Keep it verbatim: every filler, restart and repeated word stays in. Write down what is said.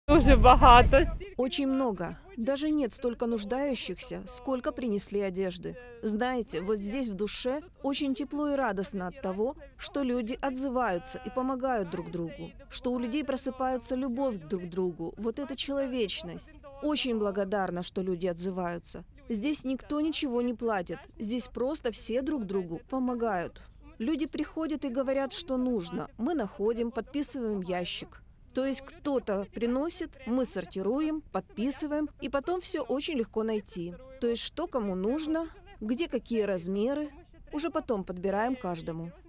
Дуже багато. Очень много. Даже нет столько нуждающихся, сколько принесли одежды. Знаете, вот здесь в душе очень тепло и радостно от того, что люди отзываются и помогают друг другу, что у людей просыпается любовь друг к другу, вот эта человечность. Очень благодарна, что люди отзываются. Здесь никто ничего не платит, здесь просто все друг другу помогают. Люди приходят и говорят, что нужно. Мы находим, подписываем ящик. То есть кто-то приносит, мы сортируем, подписываем, и потом все очень легко найти. То есть что кому нужно, где какие размеры, уже потом подбираем каждому.